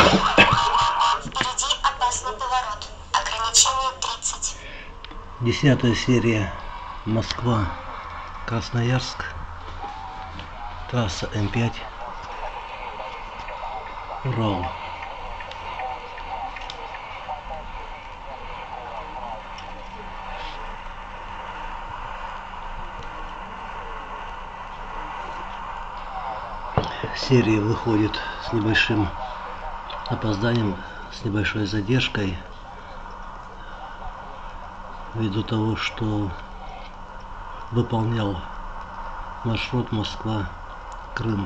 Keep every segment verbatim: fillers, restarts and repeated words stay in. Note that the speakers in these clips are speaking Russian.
Впереди опасный поворот. Ограничение тридцать. Десятая серия. Москва. Красноярск. Трасса М пять. Урал. Серия выходит с небольшим опозданием, с небольшой задержкой, ввиду того, что выполнял маршрут Москва-Крым.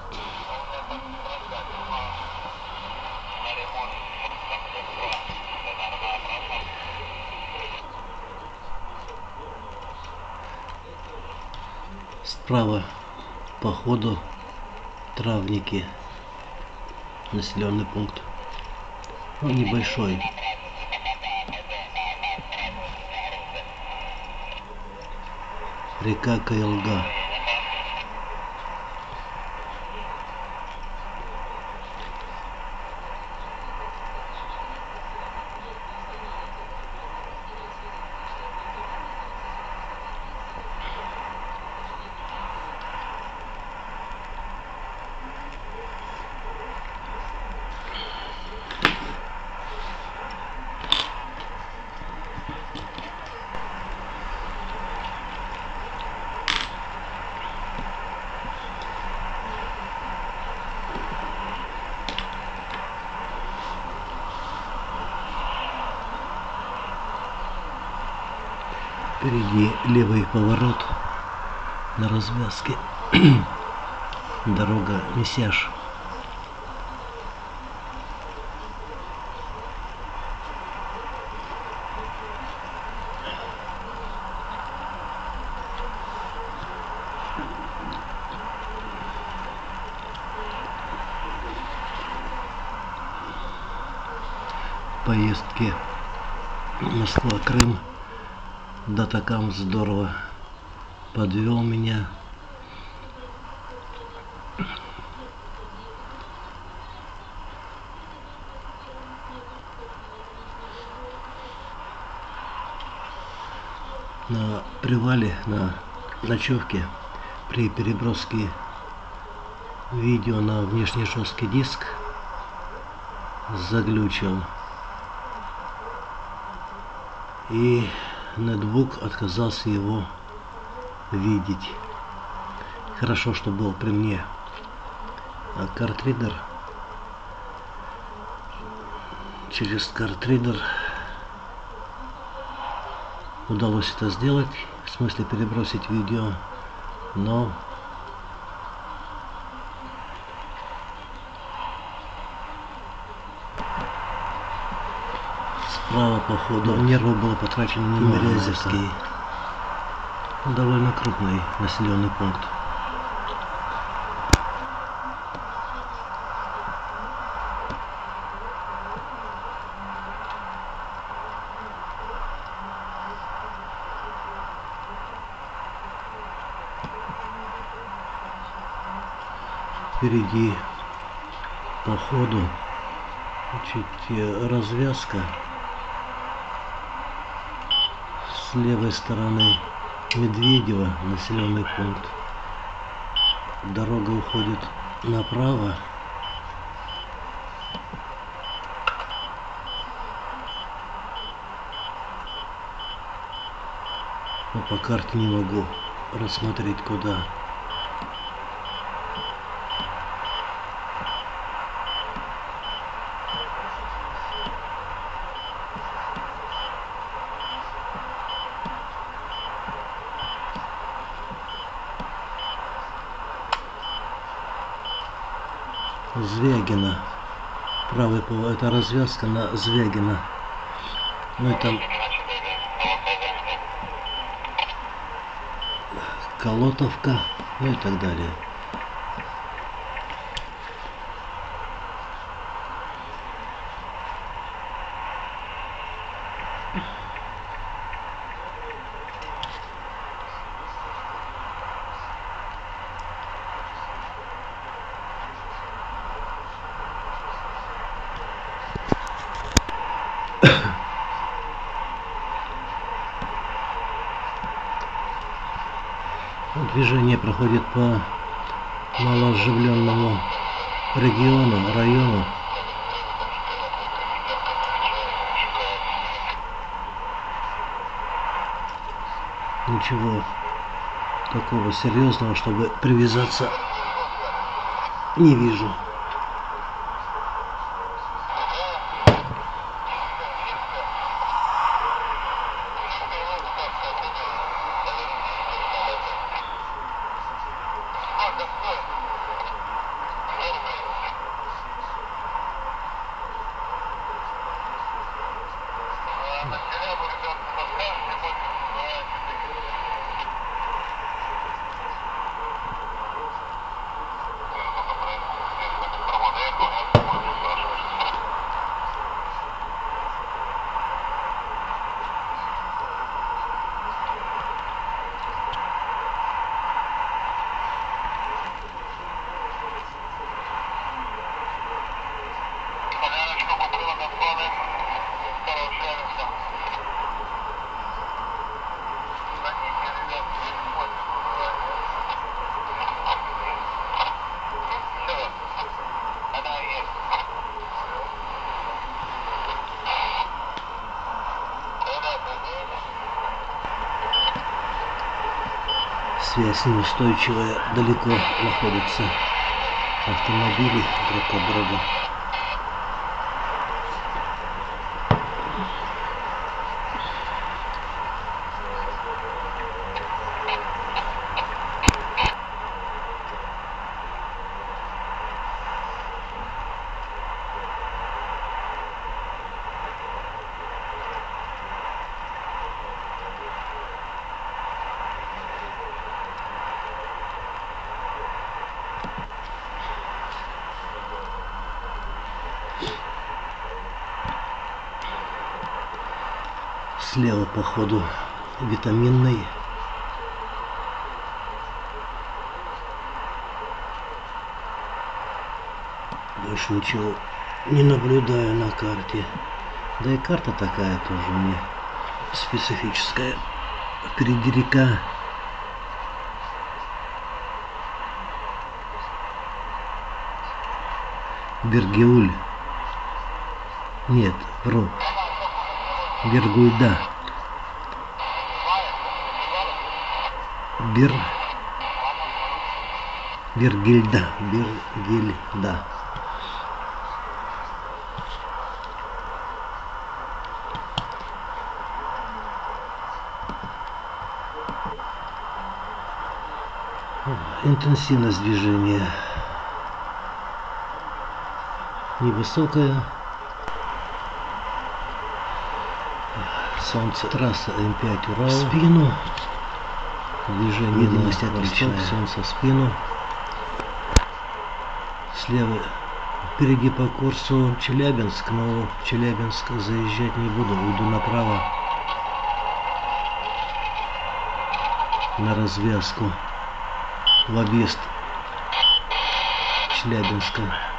Справа по ходу Травники, населенный пункт, ну, небольшой. Река Каилга. Впереди левый поворот на развязке. Дорога Мисяж. Поездки Москва-Крым. Датакам здорово подвел меня. На привале, на ночевке, при переброске видео на внешний жесткий диск заглючил. И ноутбук отказался его видеть. Хорошо, что был при мне а картридер. Через картридер удалось это сделать, в смысле перебросить видео, но справа по ходу нервы было потрачено на Тимирязевский. Довольно крупный населенный пункт. Впереди по ходу чуть развязка. С левой стороны Медведево, населенный пункт. Дорога уходит направо. Но по карте не могу рассмотреть, куда. Звягина. Правый поворот. Это развязка на Звягина. Ну и там Колотовка, ну и так далее. Движение проходит по малооживленному региону, району. Ничего такого серьезного, чтобы привязаться, не вижу. Связь неустойчивая, далеко находятся автомобили друг от друга. Слева по ходу витаминный. Больше ничего не наблюдаю на карте. Да и карта такая тоже не специфическая. Впереди река. Бергеуль. Нет, вру. Бергульда. Бер... Бергильда. Бергильда. Интенсивность движения невысокая. Солнце, трасса М пять Урал. В спину. Движение видимость отличная. Солнце в спину. Слева. Впереди по курсу Челябинск, но в Челябинск заезжать не буду. Уйду направо. На развязку. В объезд Челябинска.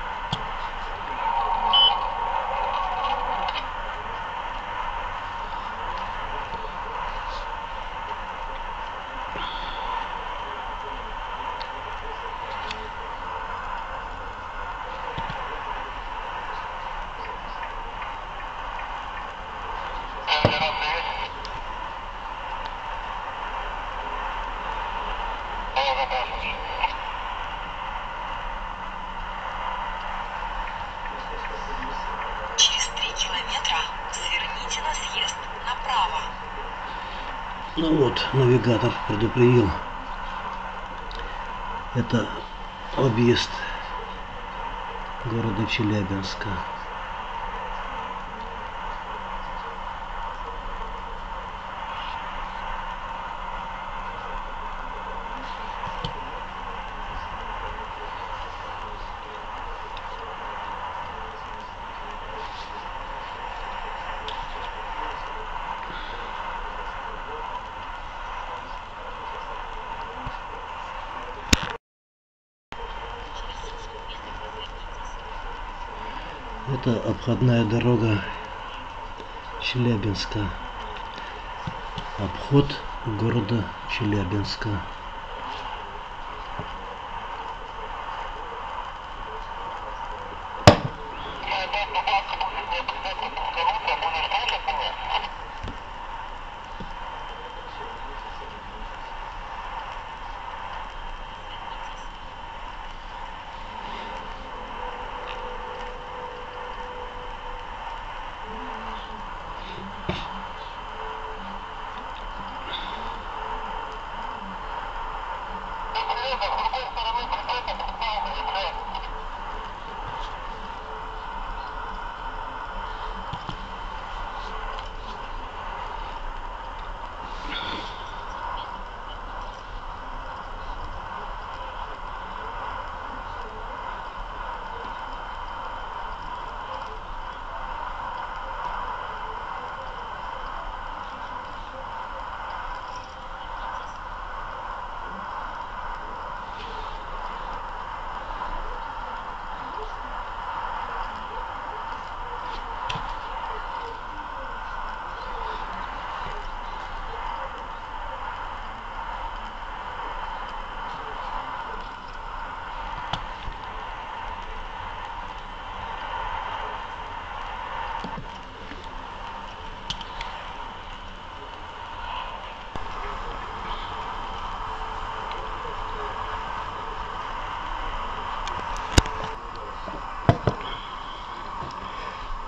Через три километра сверните на съезд направо. Ну вот, навигатор предупредил. Это объезд города Челябинска. Это обходная дорога Челябинска. Обход города Челябинска.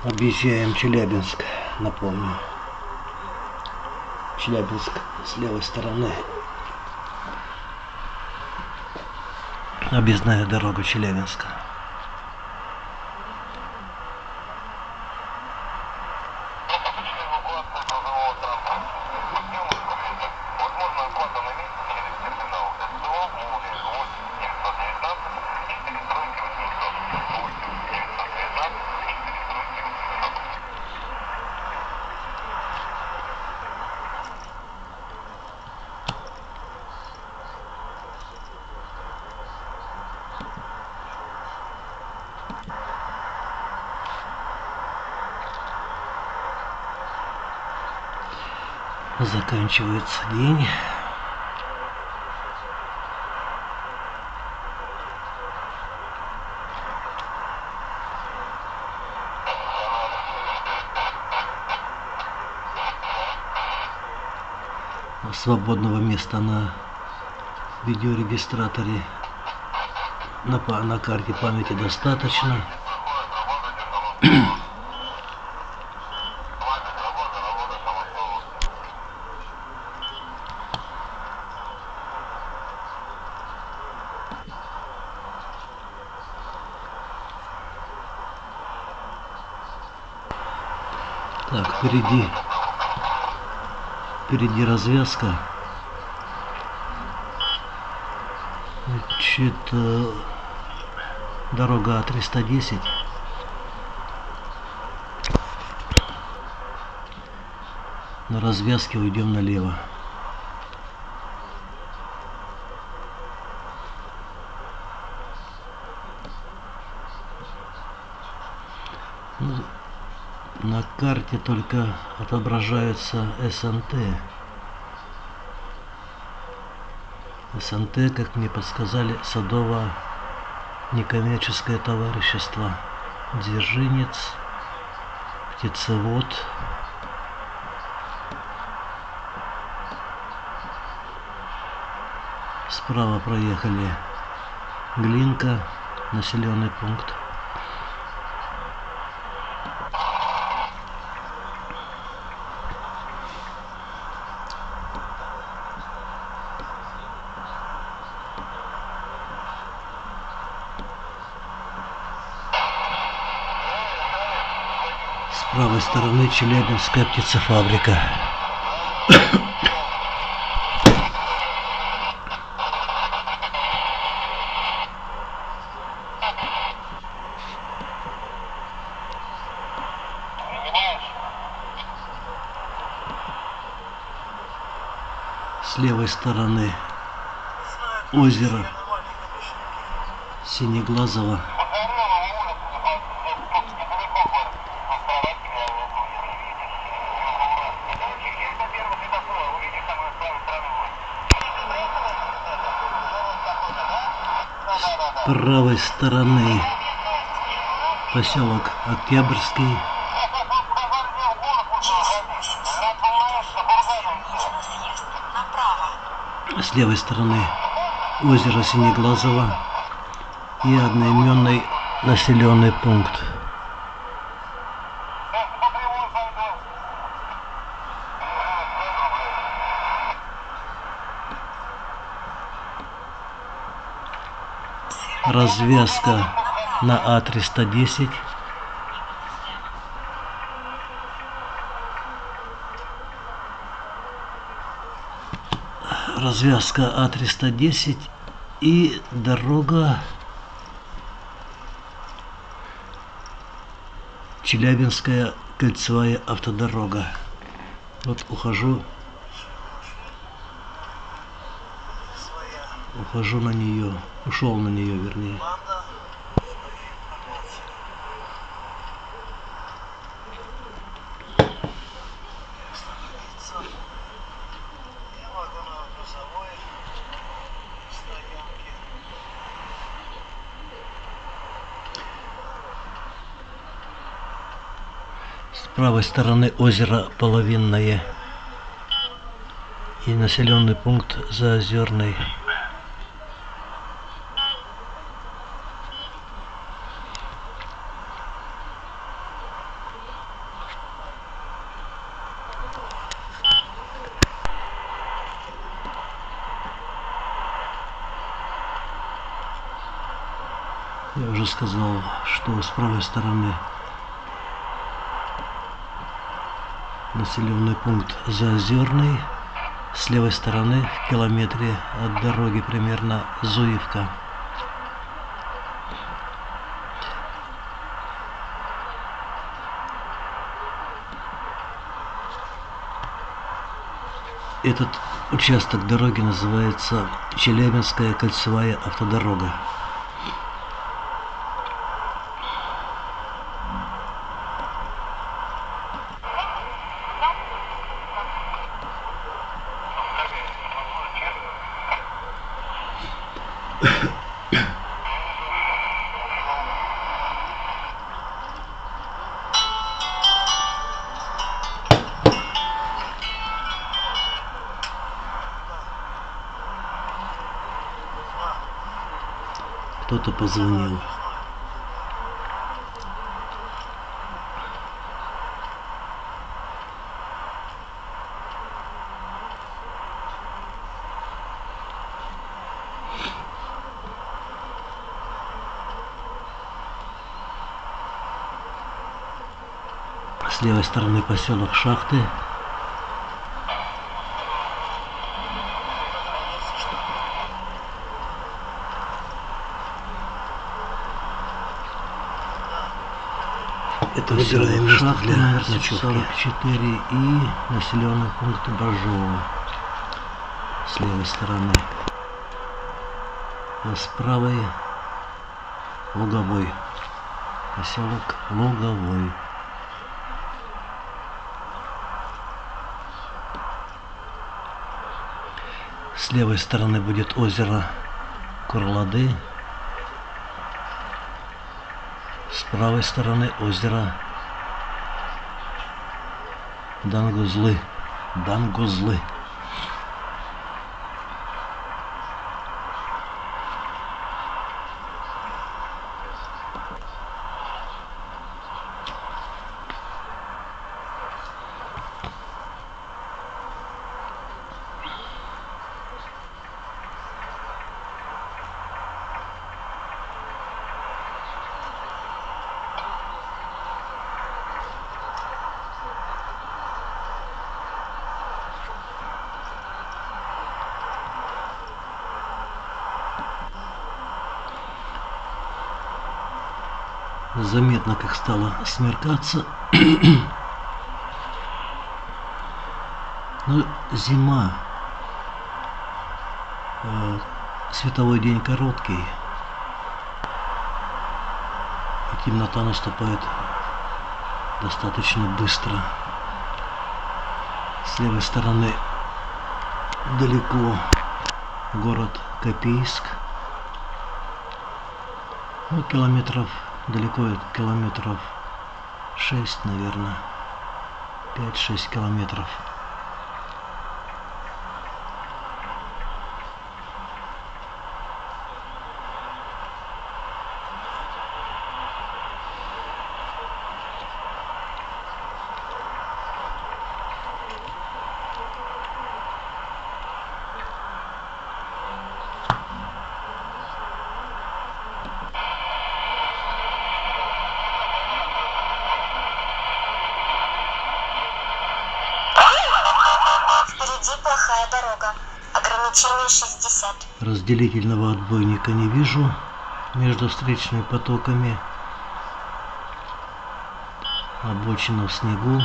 Объезжаем Челябинск, напомню. Челябинск с левой стороны. Объездная дорога Челябинска. Заканчивается день. Свободного места на видеорегистраторе на, на карте памяти достаточно. Так, впереди, впереди развязка. Значит, дорога А триста десять. На развязке уйдем налево. Ну, на карте только отображаются СНТ. СНТ, как мне подсказали, садово-некоммерческое товарищество Дзержинец, птицевод. Справа проехали Глинка, населенный пункт. С правой стороны Челябинская птицефабрика. С левой стороны озеро Синеглазово. С правой стороны поселок Октябрьский. С левой стороны озеро Синеглазово и одноименный населенный пункт. Развязка на А триста десять. Развязка А триста десять и дорога Челябинская кольцевая автодорога. Вот ухожу, ухожу на нее, ушел на нее, вернее. С правой стороны озеро Половинное и населенный пункт Заозерный. Я уже сказал, что с правой стороны населенный пункт Заозерный, с левой стороны в километре от дороги примерно Зуевка. Этот участок дороги называется Челябинская кольцевая автодорога. Кто-то позвонил. С левой стороны поселок Шахты. Это выбираем место для ночевки. сорок четыре и населенный пункт Бажово с левой стороны. А с правой Луговой. Поселок Луговой. С левой стороны будет озеро Курлады. С правой стороны озеро Дангузлы. Дангузлы. Заметно, как стало смеркаться. Но зима. Э, световой день короткий. И темнота наступает достаточно быстро. С левой стороны далеко город Копейск. Ну, километров далеко, километров шесть, наверное, пять-шесть километров. Плохая дорога. Ограничение шестьдесят. Разделительного отбойника не вижу между встречными потоками. Обочина в снегу.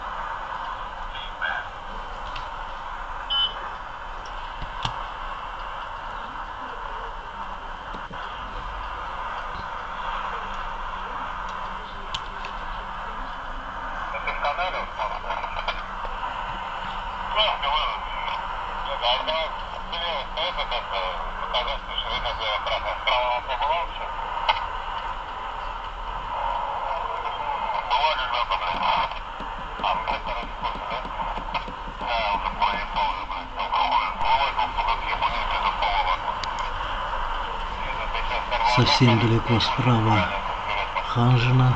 Совсем далеко справа Ханжина,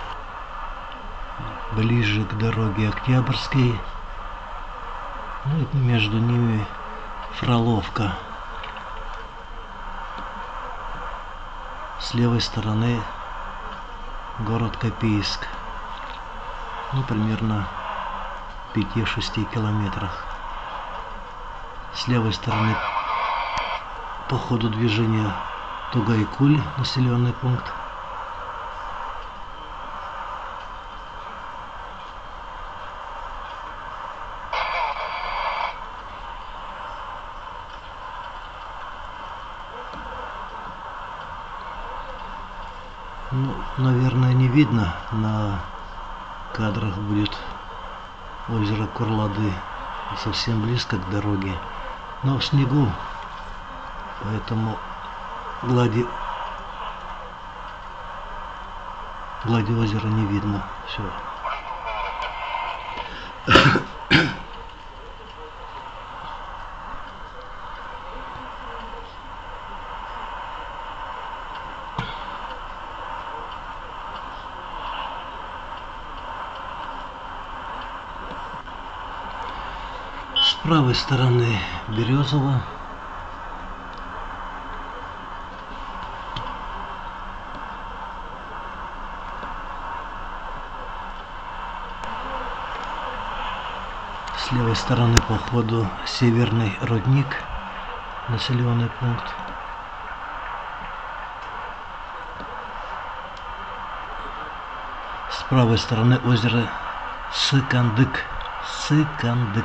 ближе к дороге Октябрьской, ну и между ними Фроловка. С левой стороны город Копейск. Ну, примерно в пяти-шести километрах. С левой стороны по ходу движения Тугай-Куль, населенный пункт. Ну, наверное, не видно, на кадрах будет озеро Курлады, совсем близко к дороге, но в снегу, поэтому глади, глади озера не видно. Все. С правой стороны Березово. С левой стороны по ходу Северный Рудник, населенный пункт. С правой стороны озеро Сыкандык. Сыкандык.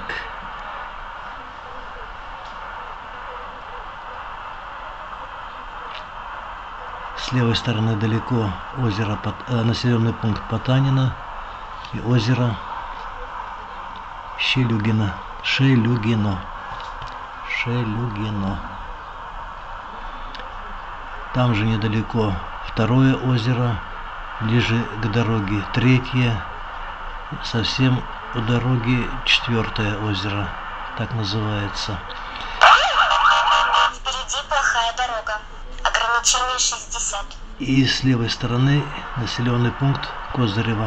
С левой стороны далеко озеро, э, населенный пункт Потанина и озеро Шелюгино. Шелюгино. Шелюгино. Там же недалеко второе озеро, ближе к дороге третье, совсем у дороги четвертое озеро, так называется. Впереди плохая дорога. Ограничение шестьдесят. И с левой стороны населенный пункт Козырево.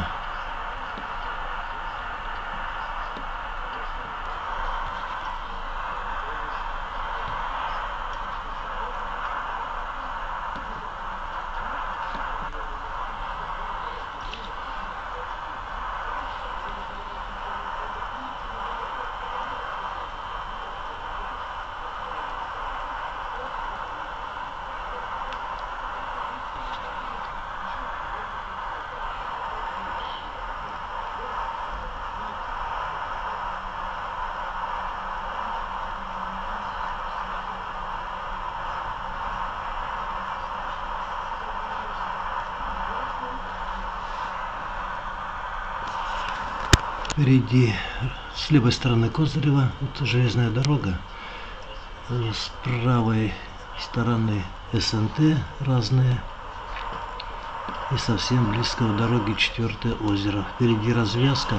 Впереди, с левой стороны Козырева, это железная дорога. С правой стороны СНТ разные. И совсем близко у дороги четвертое озеро. Впереди развязка.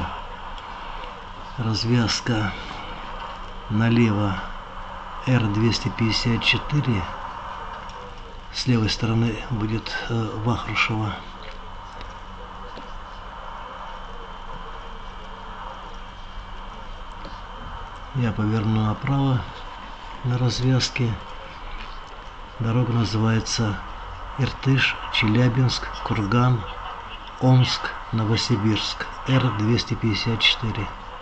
Развязка налево Р двести пятьдесят четыре. С левой стороны будет э, Вахрушево. Я поверну направо на развязке. Дорога называется Иртыш, Челябинск, Курган, Омск, Новосибирск. Р двести пятьдесят четыре.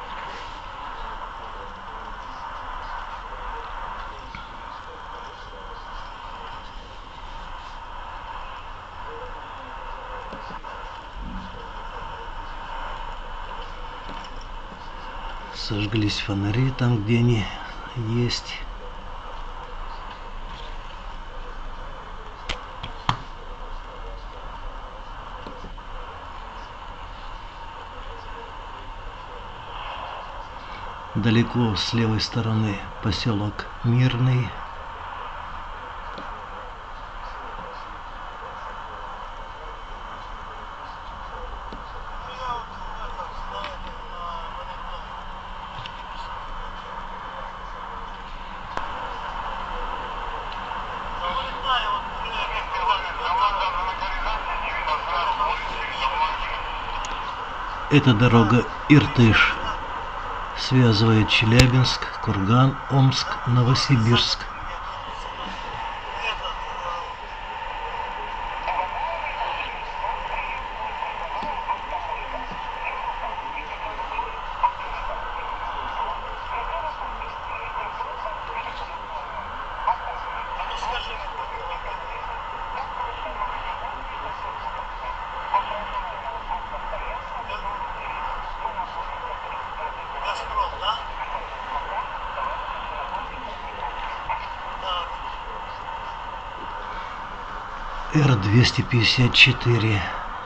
Сожглись фонари там, где они есть. Далеко с левой стороны поселок Мирный. Эта дорога Иртыш связывает Челябинск, Курган, Омск, Новосибирск. Р двести пятьдесят четыре.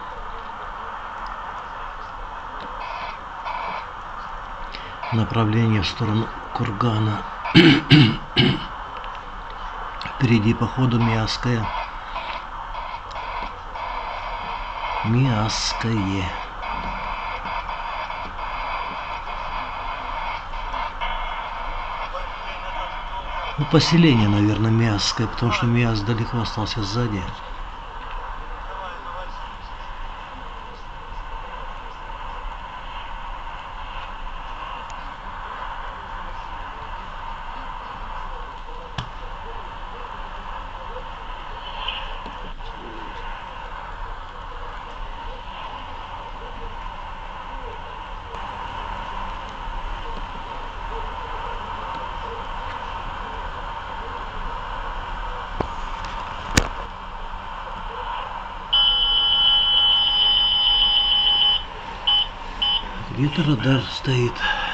Направление в сторону Кургана. Впереди по ходу Миасская. Миасское. Ну, поселение, наверное, Миасское, потому что Миас далеко остался сзади. Где-то радар стоит.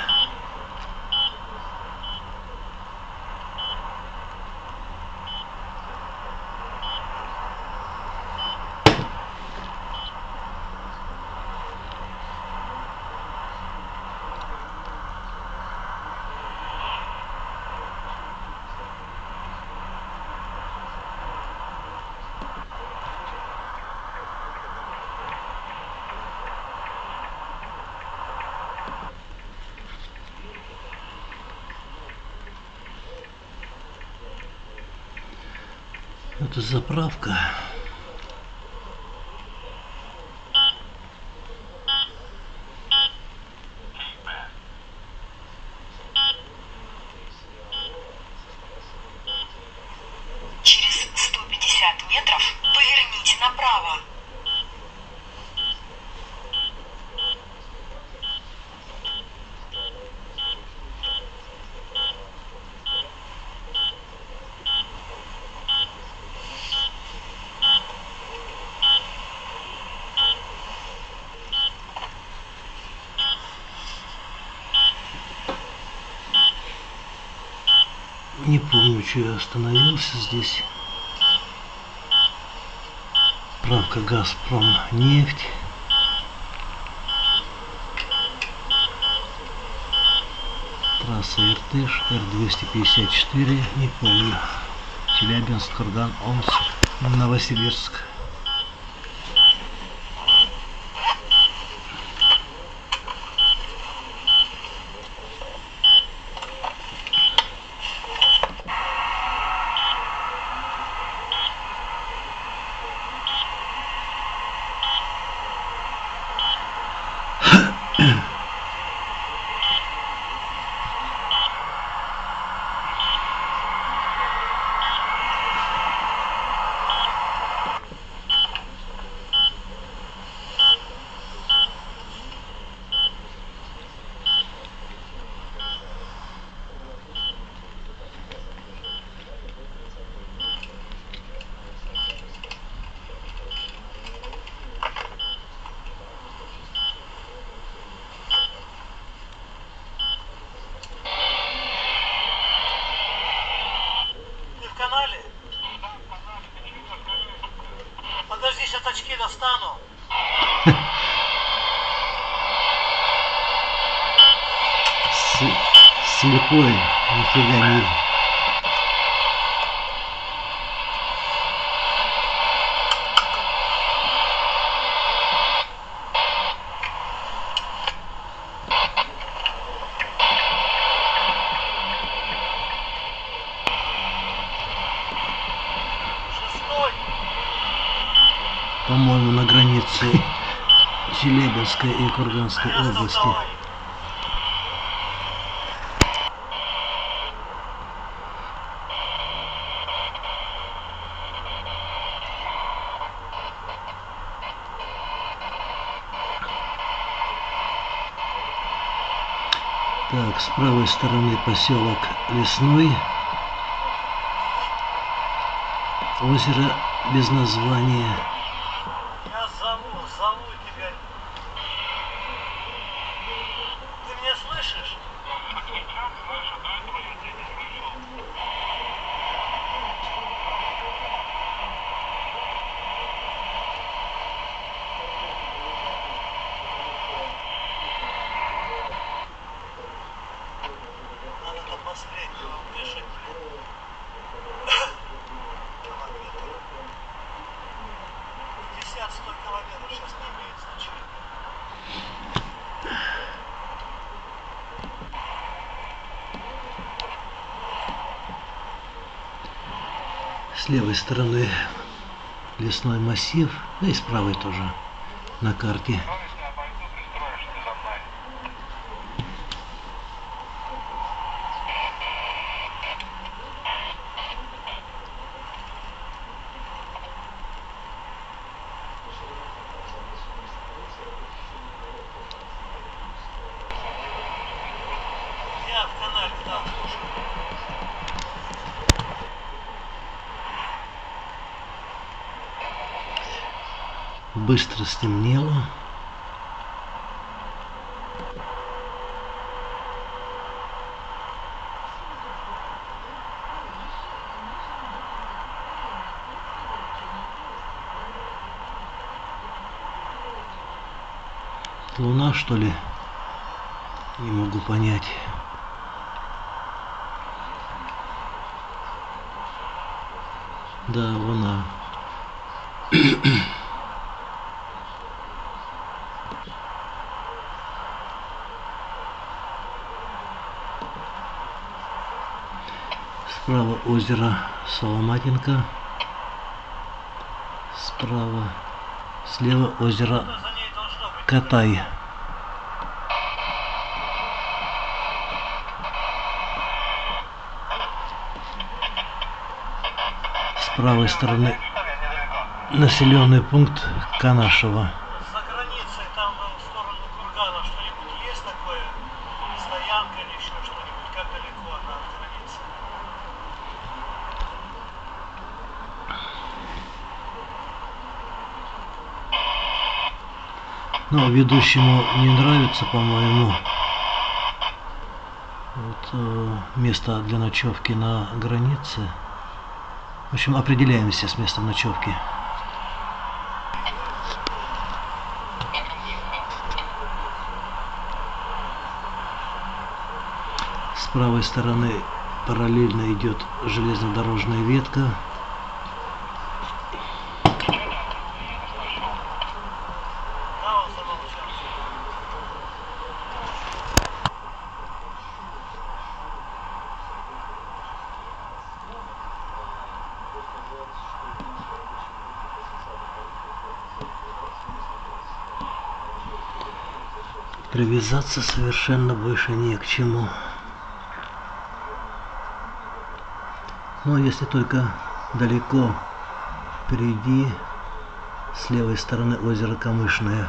Это заправка. Через сто пятьдесят метров поверните направо. Не помню, что я остановился здесь. Правка Газпром нефть. Трасса Иртыш, Р двести пятьдесят четыре, не помню. Челябинск, Курган, Омск, Новосибирск. Канале? Подожди, сейчас очки достану. Слепой, нифига не. По-моему, на границе Челябинской и Курганской области. Так, с правой стороны поселок Лесной. Озеро без названия. Я зову, зову тебя. Ты меня слышишь? Сейчас слышу, до этого я тебя не слышал. С левой стороны лесной массив, да и с правой тоже на карте. Совесть обойду, пристроишься за мной. Я в канале там. Быстро стемнело. Луна, что ли? Не могу понять. Да, луна. Справа озеро Соломатинка. Справа. Слева озеро За ней должно быть. Катай. С правой стороны населенный пункт Канашево. За границей, там в сторону Кургана что-нибудь есть такое? Стоянка или еще что-нибудь? Как далеко она от границы? Ну, ведущему не нравится, по-моему, вот, э, место для ночевки на границе. В общем, определяемся с местом ночевки. С правой стороны параллельно идет железнодорожная ветка. Да, он замолчал. Привязаться совершенно больше не к чему. Но если только далеко впереди, с левой стороны озеро Камышное.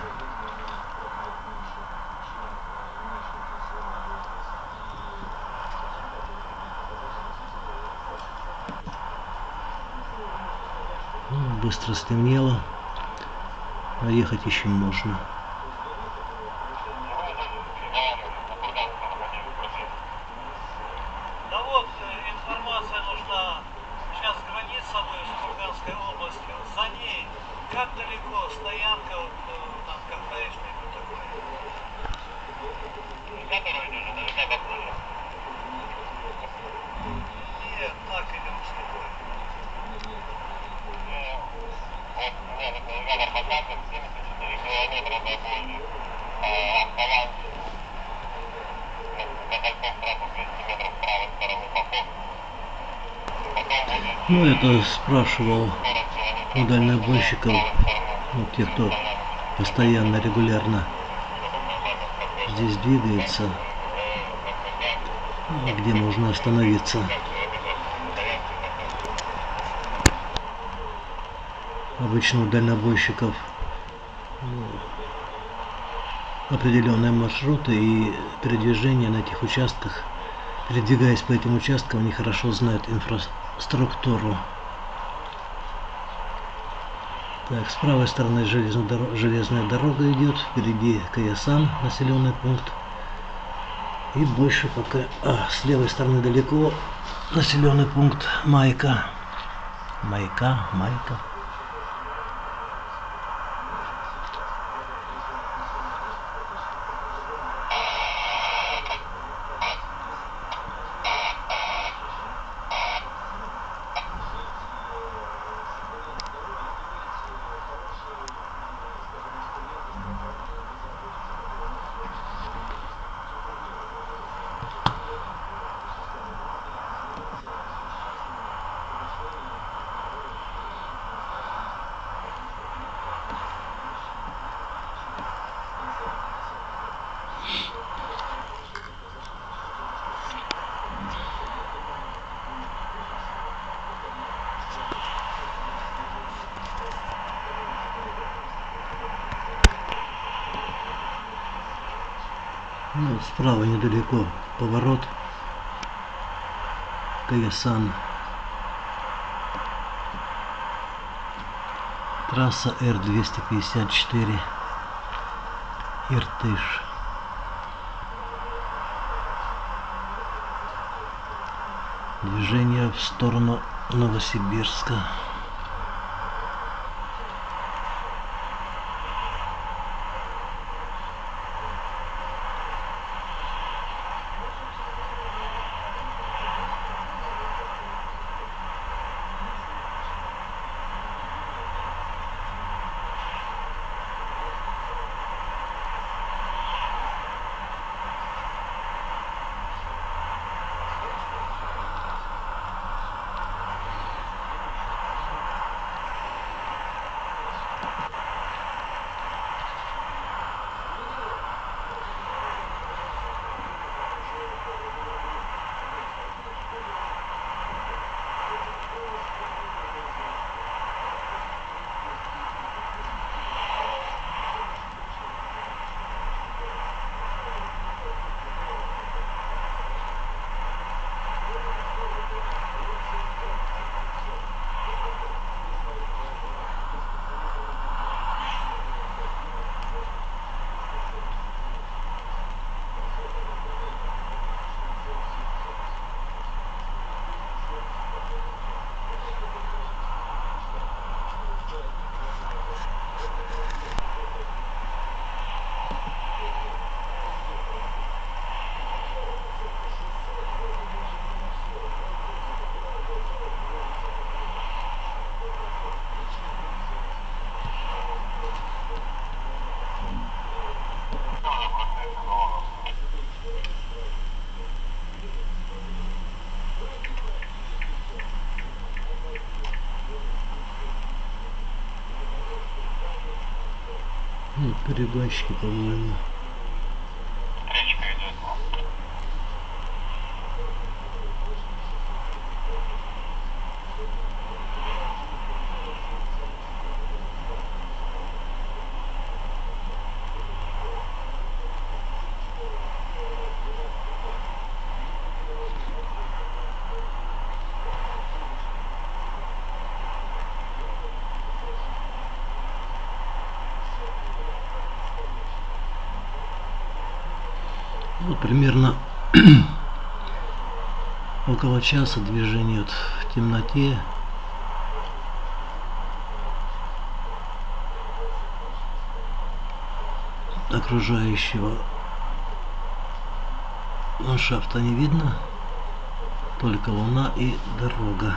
Ну, быстро стемнело, а ехать еще можно. Да вот, э, информация нужна. Сейчас граница мы с Курганской областью. За ней как далеко стоянка, вот, э, там Катай, что-нибудь такое. Нет, так идем с тобой. Ну, это спрашивал у дальнобойщиков, ну, те, кто постоянно, регулярно здесь двигается, ну, где можно остановиться. Обычно у дальнобойщиков ну, определенные маршруты и передвижение на этих участках. Передвигаясь по этим участкам, они хорошо знают инфраструктуру. Так, с правой стороны железная, железная дорога идет, впереди Каясан, населенный пункт. И больше пока... А, с левой стороны далеко населенный пункт Майка. Майка, Майка. Ну, справа недалеко поворот. Каясан. Трасса Р двести пятьдесят четыре. Иртыш. Движение в сторону Новосибирска. Ну, перегонщики, по-моему. Речка идет. Ну, примерно около часа движения вот в темноте. Окружающего ландшафта не видно, только луна и дорога.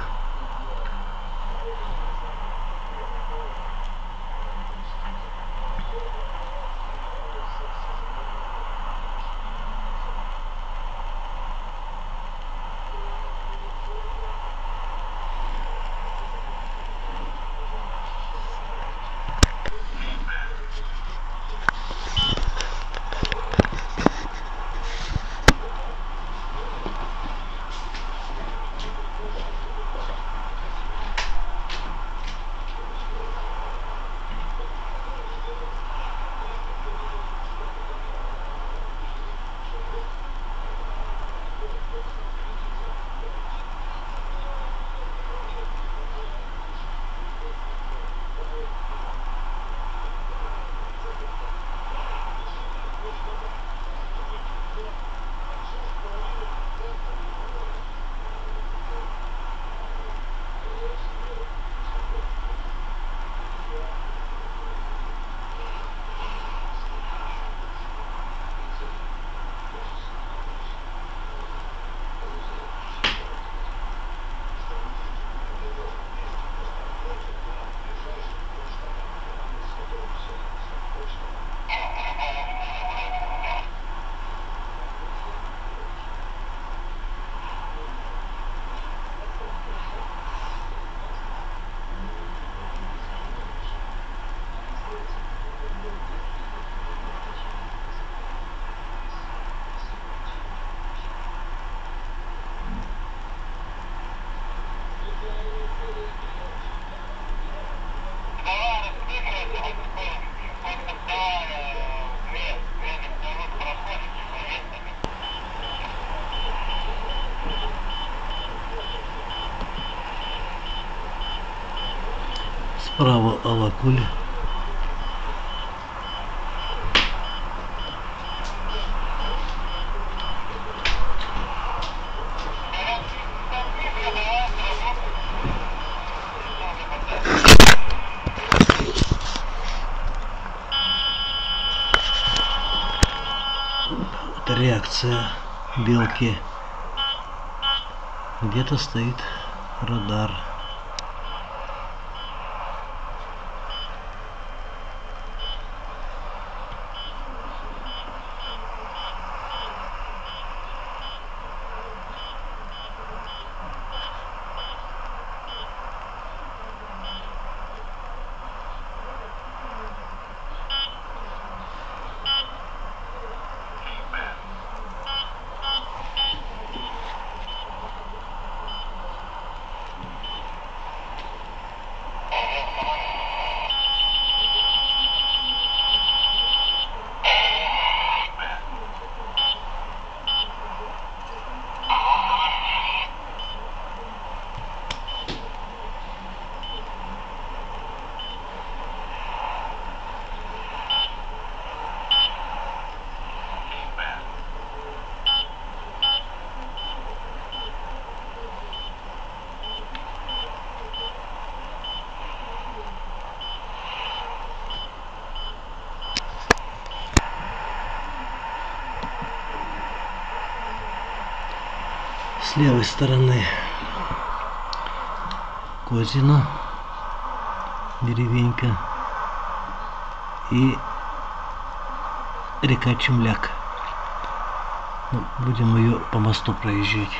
Справа Алакуль. Это реакция белки. Где-то стоит радар. С левой стороны Козино, деревенька, и река Чемляк. Ну, будем ее по мосту проезжать.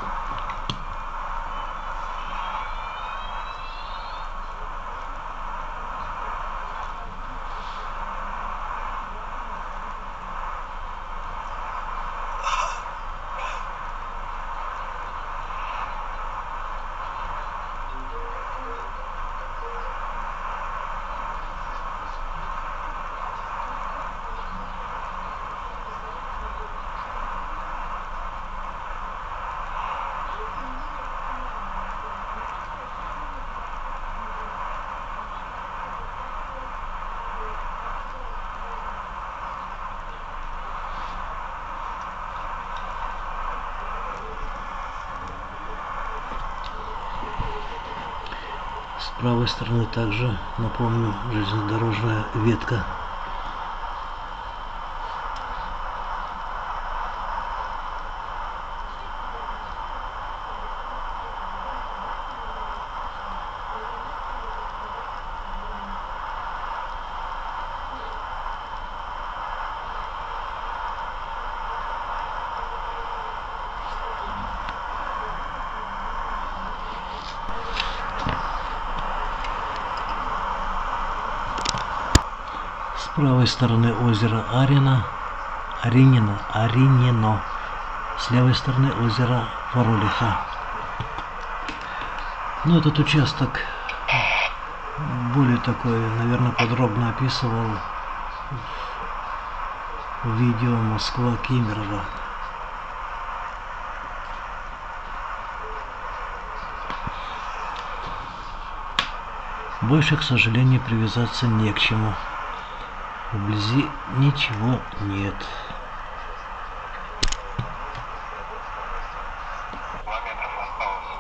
С правой стороны также, напомню, железнодорожная ветка. С правой стороны озеро Арина, Аринино, Аринино. С левой стороны озеро Форолиха. Ну, этот участок более такой, наверное, подробно описывал в видео Москва-Кемерово. Больше, к сожалению, привязаться не к чему. Вблизи ничего нет. Два метра осталось.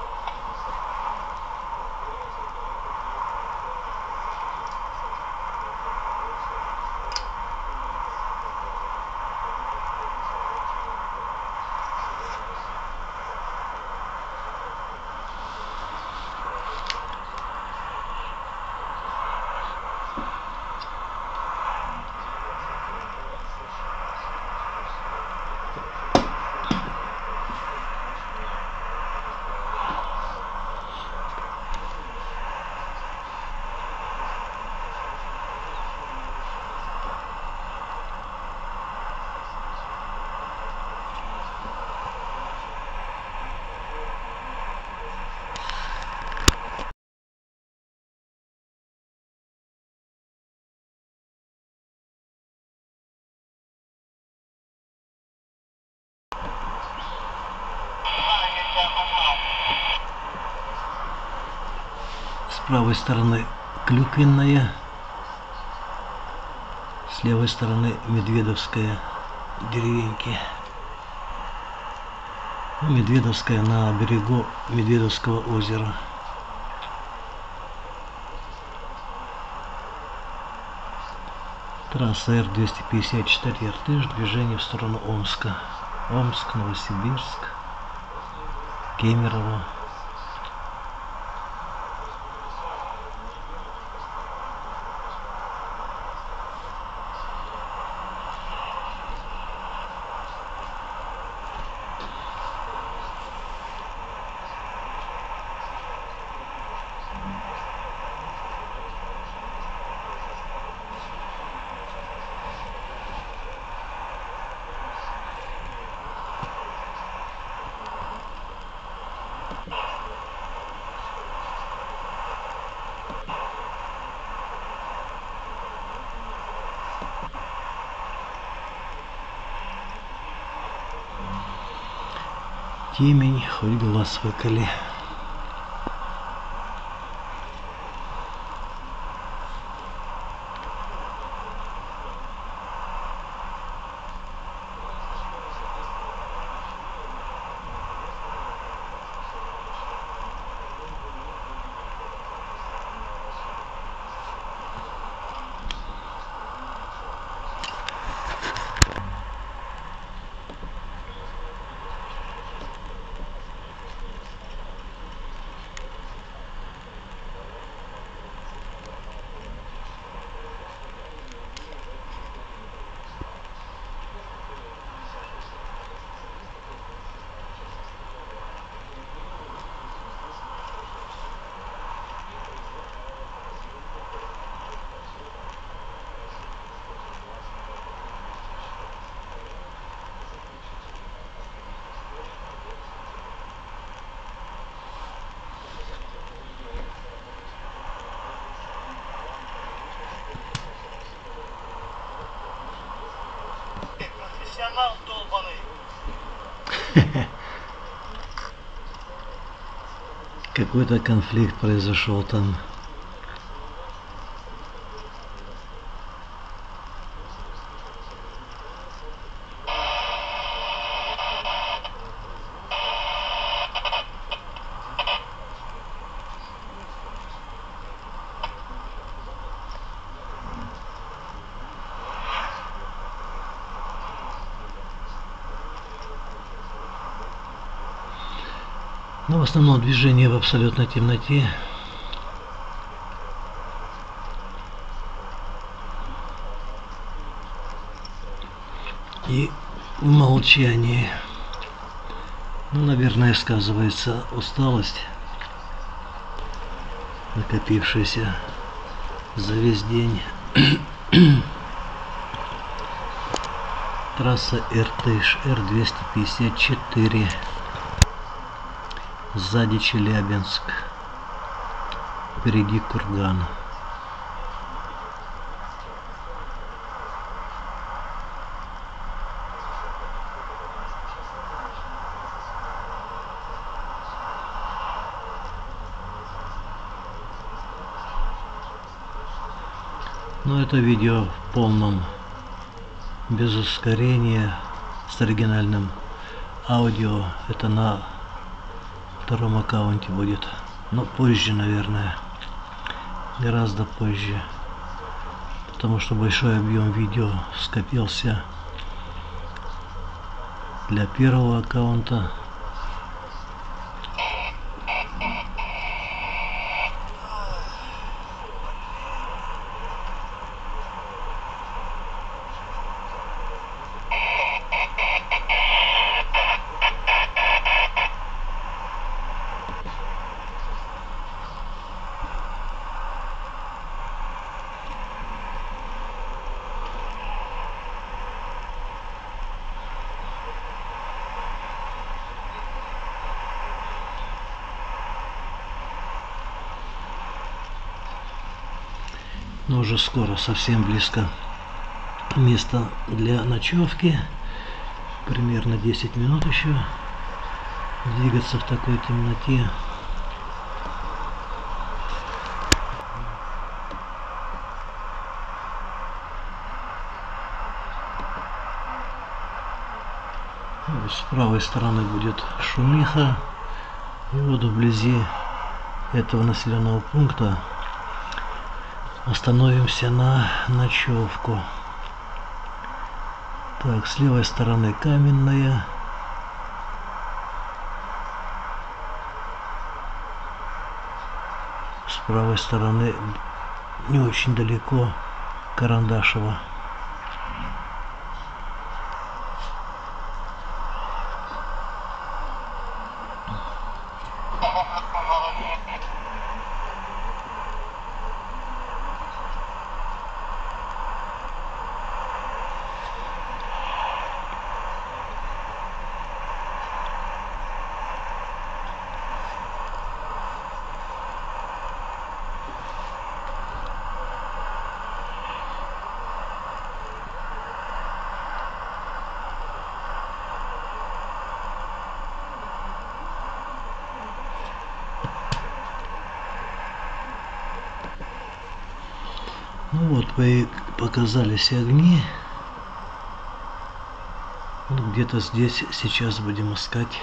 С правой стороны Клюквенная. С левой стороны Медведовская деревеньки. Медведовская на берегу Медведовского озера. Трасса Р двести пятьдесят четыре Иртыш, движение в сторону Омска. Омск, Новосибирск, Кемерово. Темень, хоть глаз выколи. Профессионал долбаный. Какой-то конфликт произошел там. Но в основном движение в абсолютной темноте. И в молчании. Ну, наверное, сказывается усталость, накопившаяся за весь день. Трасса Иртыш, Р двести пятьдесят четыре. Сзади Челябинск. Впереди Курган. Но это видео в полном, без ускорения, с оригинальным аудио. Это на втором аккаунте будет, но позже, наверное, гораздо позже, потому что большой объем видео скопился для первого аккаунта. Но уже скоро, совсем близко место для ночевки. Примерно десять минут еще двигаться в такой темноте. Вот с правой стороны будет шумиха. И вот вблизи этого населенного пункта остановимся на ночевку. Так, с левой стороны Каменная. С правой стороны не очень далеко Карандашево. Ну вот, показались огни. Вот где-то здесь сейчас будем искать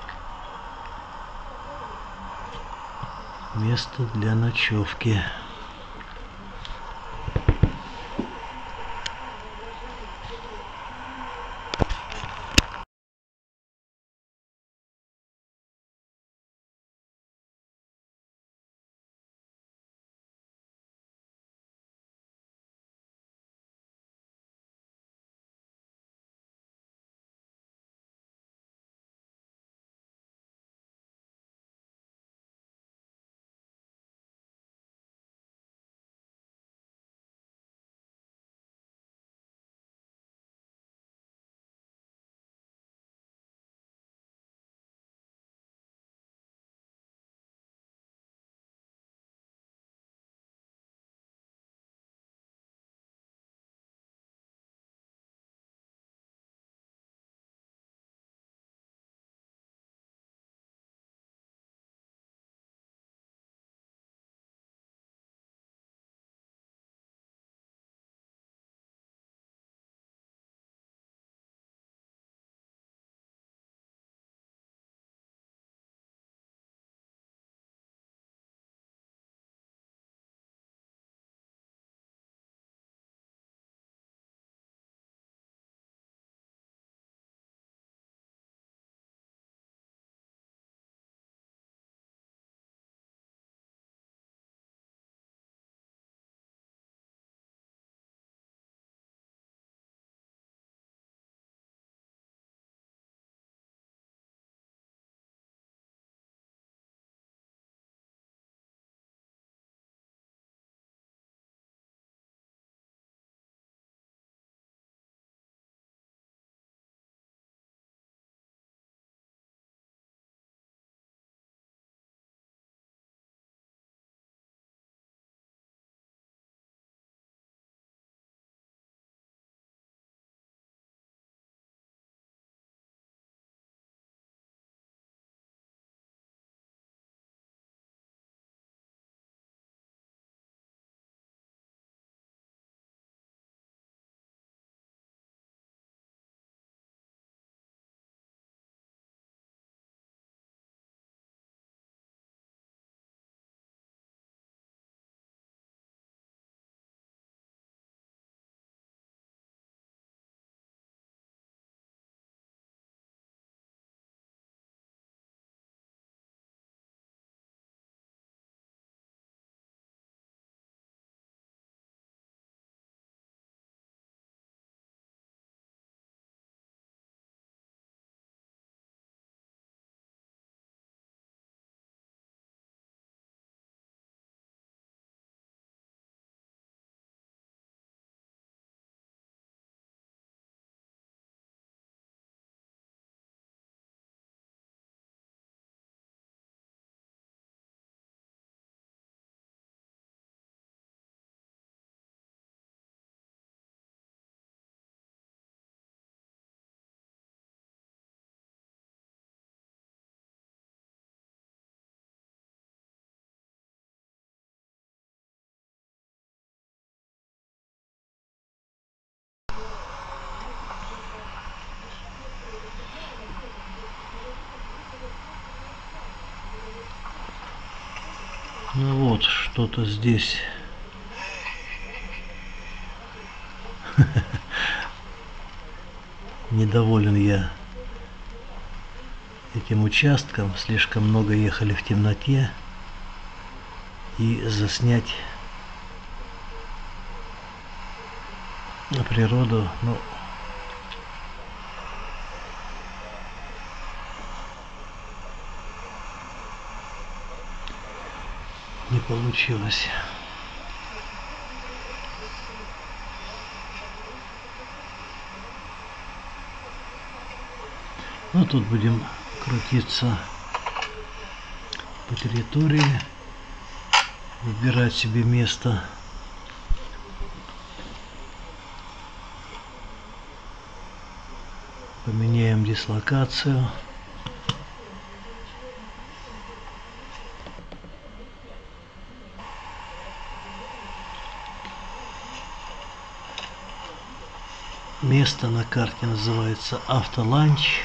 место для ночевки. вот что-то здесь. Недоволен я этим участком. Слишком много ехали в темноте. И заснять природу, ну, не получилось. Ну, тут будем крутиться по территории, выбирать себе место. Поменяем дислокацию. Место на карте называется Автоланч.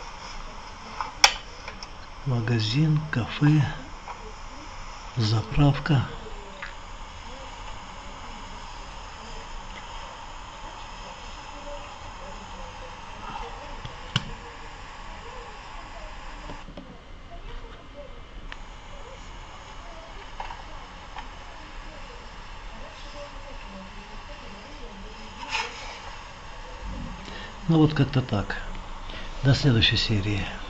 Магазин, кафе, заправка. Ну вот как-то так. До следующей серии.